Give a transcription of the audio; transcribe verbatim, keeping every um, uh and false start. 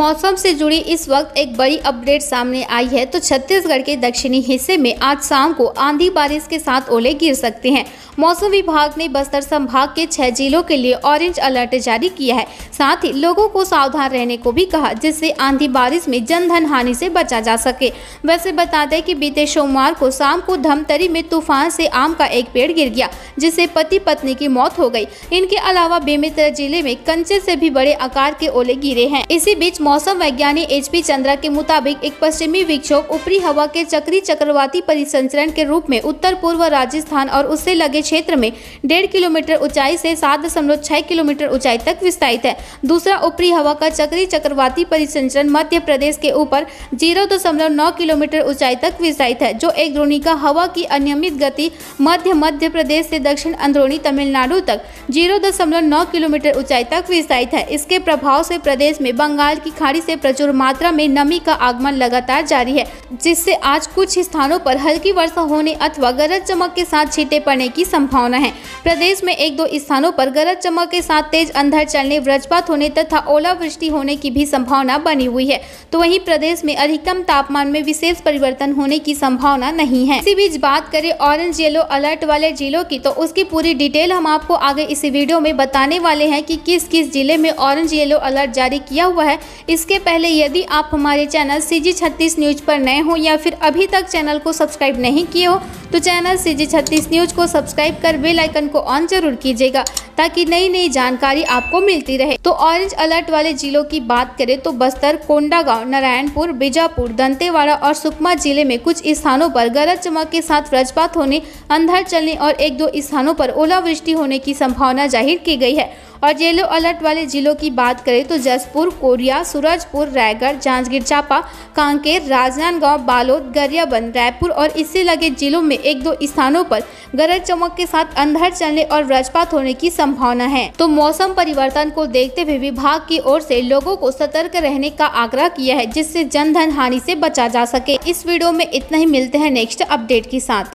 मौसम से जुड़ी इस वक्त एक बड़ी अपडेट सामने आई है। तो छत्तीसगढ़ के दक्षिणी हिस्से में आज शाम को आंधी बारिश के साथ ओले गिर सकते हैं। मौसम विभाग ने बस्तर संभाग के छह जिलों के लिए ऑरेंज अलर्ट जारी किया है। साथ ही लोगों को सावधान रहने को भी कहा, जिससे आंधी बारिश में जन धन हानि से बचा जा सके। वैसे बता दें कि बीते सोमवार को शाम को धमतरी में तूफान से आम का एक पेड़ गिर गया, जिससे पति पत्नी की मौत हो गई। इनके अलावा बेमेतरा जिले में कंचे से भी बड़े आकार के ओले गिरे हैं। इसी बीच मौसम वैज्ञानिक एच पी चंद्रा के मुताबिक एक पश्चिमी विक्षोभ ऊपरी हवा के चक्री चक्रवाती परिसंचरण के रूप में उत्तर पूर्व राजस्थान और उससे लगे क्षेत्र में डेढ़ किलोमीटर ऊंचाई से सात दशमलव छह किलोमीटर ऊंचाई तक विस्तारित है। दूसरा ऊपरी हवा का चक्री चक्रवाती परिसंचरण मध्य प्रदेश के ऊपर जीरो दशमलव नौ किलोमीटर ऊंचाई तक विस्तारित है, जो एक द्रोणिका हवा की अनियमित गति मध्य मध्य प्रदेश से दक्षिण अंदरूनी तमिलनाडु तक जीरो दशमलव नौ किलोमीटर ऊंचाई तक विस्तारित है। इसके प्रभाव से प्रदेश में बंगाल की खाड़ी से प्रचुर मात्रा में नमी का आगमन लगातार जारी है, जिससे आज कुछ स्थानों पर हल्की वर्षा होने अथवा गरज चमक के साथ छींटे पड़ने की संभावना है। प्रदेश में एक दो स्थानों पर गरज चमक के साथ तेज अंधड़ चलने, वज्रपात होने तथा ओलावृष्टि होने की भी संभावना बनी हुई है। तो वहीं प्रदेश में अधिकतम तापमान में विशेष परिवर्तन होने की संभावना नहीं है। इसी बीच बात करें ऑरेंज येलो अलर्ट वाले जिलों की, तो उसकी पूरी डिटेल हम आपको आगे इस वीडियो में बताने वाले हैं कि किस किस जिले में ऑरेंज येलो अलर्ट जारी किया हुआ है। इसके पहले यदि आप हमारे चैनल सी जी छत्तीस न्यूज पर नए हो या फिर अभी तक चैनल को सब्सक्राइब नहीं किए हो, तो चैनल सी जी छत्तीस न्यूज को सब्सक्राइब कर बेल आइकन को ऑन जरूर कीजिएगा, ताकि नई नई जानकारी आपको मिलती रहे। तो ऑरेंज अलर्ट वाले जिलों की बात करें तो बस्तर, कोंडागांव, नारायणपुर, बीजापुर, दंतेवाड़ा और सुकमा जिले में कुछ स्थानों पर गरज चमक के साथ वज्रपात होने, अंधड़ चलने और एक दो स्थानों पर ओलावृष्टि होने की संभावना जाहिर की गई है। और येलो अलर्ट वाले जिलों की बात करें तो जसपुर, कोरिया, सूरजपुर, रायगढ़, जांजगीर चांपा, कांकेर, राजनांदगांव, बालोद, गरियाबंद, रायपुर और इससे लगे जिलों में एक दो स्थानों पर गरज चमक के साथ अंधड़ चलने और वज्रपात होने की संभावना है। तो मौसम परिवर्तन को देखते हुए विभाग की ओर से लोगों को सतर्क रहने का आग्रह किया है, जिससे जन धन हानि से बचा जा सके। इस वीडियो में इतना ही, मिलते हैं नेक्स्ट अपडेट के साथ।